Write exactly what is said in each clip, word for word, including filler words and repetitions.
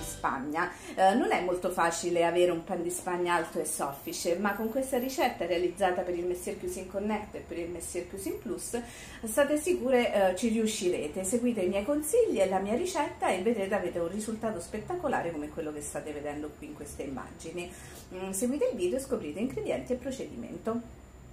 Spagna. Eh, non è molto facile avere un pan di Spagna alto e soffice, ma con questa ricetta realizzata per il Messier Cuisine Connect e per il Messier Cuisine Plus state sicure eh, ci riuscirete. Seguite i miei consigli e la mia ricetta e vedrete avete un risultato spettacolare come quello che state vedendo qui in queste immagini. Mm, seguite il video e scoprite ingredienti e procedimento.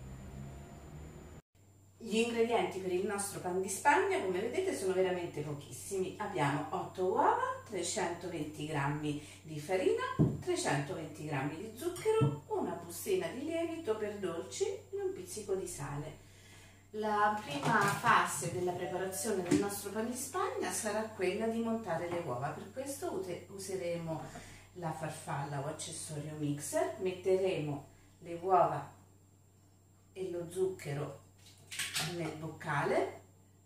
Gli ingredienti per il nostro pan di Spagna, come vedete, sono veramente pochissimi. Abbiamo otto uova, trecentoventi grammi di farina, trecentoventi grammi di zucchero, una bustina di lievito per dolci e un pizzico di sale. La prima fase della preparazione del nostro pan di Spagna sarà quella di montare le uova. Per questo useremo la farfalla o accessorio mixer, metteremo le uova e lo zucchero nel boccale,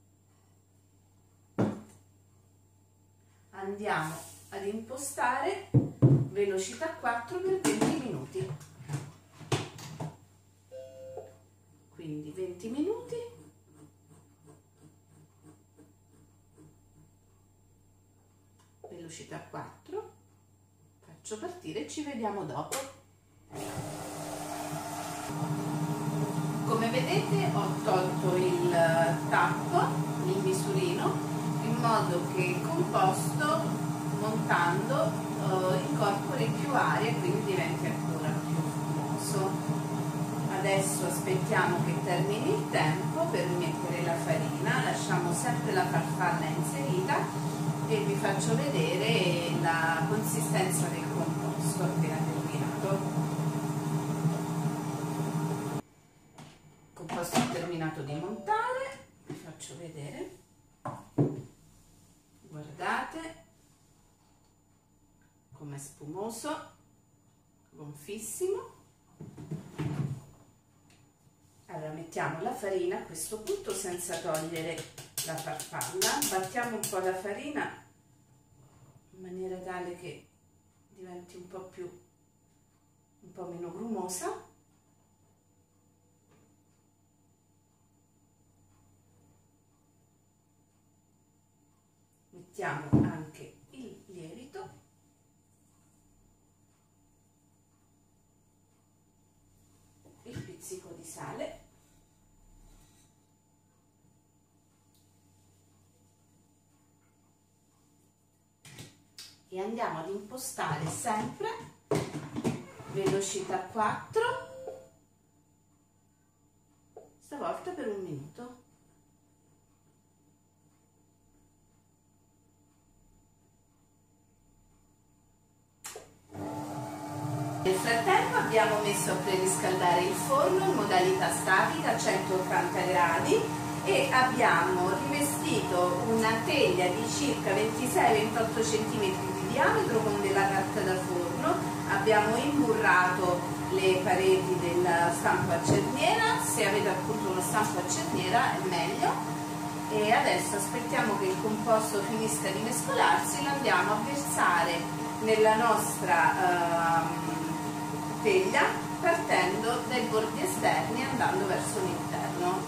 andiamo ad impostare velocità quattro per venti minuti, quindi venti minuti, velocità quattro, faccio partire e ci vediamo dopo. Come vedete ho tolto il tappo, il misurino, in modo che il composto montando eh, incorpori più aria e quindi diventi ancora più fumoso. Adesso aspettiamo che termini il tempo per mettere la farina, lasciamo sempre la farfalla inserita e vi faccio vedere la consistenza del composto appena terminato. Ho terminato di montare, vi faccio vedere, guardate com'è spumoso, gonfissimo. Allora mettiamo la farina a questo punto senza togliere la farfalla, battiamo un po' la farina in maniera tale che diventi un po' più, un po' meno grumosa. Mettiamo anche il lievito il pizzico di sale e andiamo ad impostare sempre velocità quattro, stavolta per un minuto. Nel frattempo abbiamo messo a preriscaldare il forno in modalità statica a centottanta gradi e abbiamo rivestito una teglia di circa ventisei ventotto centimetri di diametro con della carta da forno, abbiamo imburrato le pareti del stampo a cerniera, se avete appunto uno stampo a cerniera è meglio, e adesso aspettiamo che il composto finisca di mescolarsi, lo andiamo a versare nella nostra uh, teglia partendo dai bordi esterni e andando verso l'interno.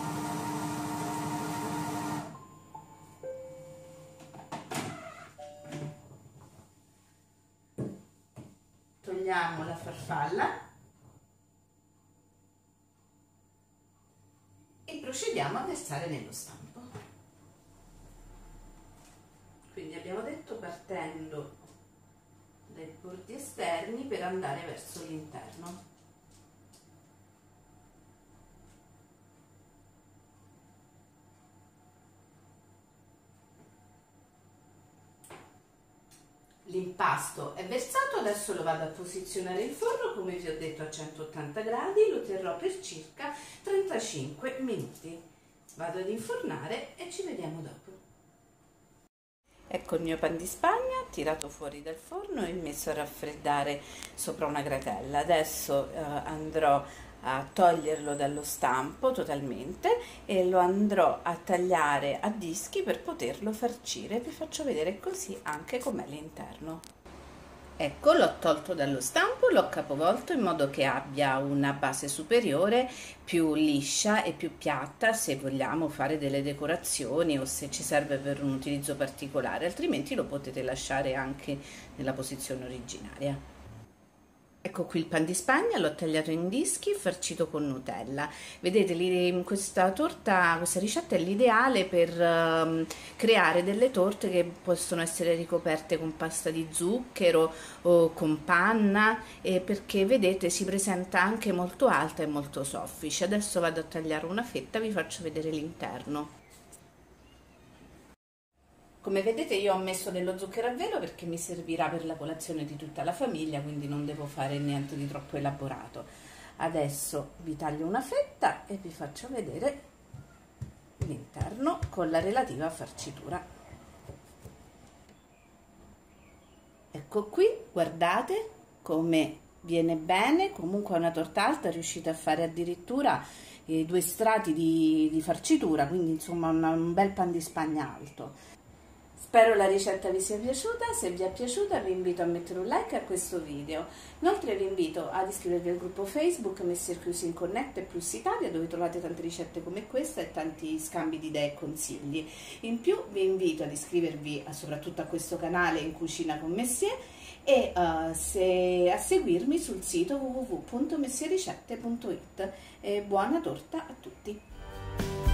Togliamo la farfalla e procediamo a versare nello stampo. Quindi abbiamo detto partendo dai bordi esterni per andare verso l'interno. L'impasto è versato, adesso lo vado a posizionare in forno, come vi ho detto a centottanta gradi, lo terrò per circa trentacinque minuti. Vado ad infornare e ci vediamo dopo. Ecco il mio pan di Spagna tirato fuori dal forno e messo a raffreddare sopra una gratella. Adesso eh, andrò a toglierlo dallo stampo totalmente e lo andrò a tagliare a dischi per poterlo farcire. Vi faccio vedere così anche com'è l'interno. Ecco, l'ho tolto dallo stampo, l'ho capovolto in modo che abbia una base superiore più liscia e più piatta se vogliamo fare delle decorazioni o se ci serve per un utilizzo particolare, altrimenti lo potete lasciare anche nella posizione originaria. Ecco qui il pan di Spagna, l'ho tagliato in dischi, farcito con Nutella. Vedete, questa torta, questa ricetta è l'ideale per um, creare delle torte che possono essere ricoperte con pasta di zucchero o con panna, eh, perché vedete si presenta anche molto alta e molto soffice. Adesso vado a tagliare una fetta, vi faccio vedere l'interno. Come vedete io ho messo dello zucchero a velo perché mi servirà per la colazione di tutta la famiglia, quindi non devo fare niente di troppo elaborato. Adesso vi taglio una fetta e vi faccio vedere l'interno con la relativa farcitura. Ecco qui, guardate come viene bene, comunque è una torta alta, riuscite a fare addirittura eh, due strati di, di farcitura, quindi insomma una, un bel pan di Spagna alto. Spero la ricetta vi sia piaciuta, se vi è piaciuta vi invito a mettere un like a questo video. Inoltre vi invito ad iscrivervi al gruppo Facebook Messer Cuisine Connect e Plus Italia, dove trovate tante ricette come questa e tanti scambi di idee e consigli. In più vi invito ad iscrivervi a, soprattutto a questo canale In Cucina con Messier e uh, se, a seguirmi sul sito w w w punto messierricette punto it. E buona torta a tutti!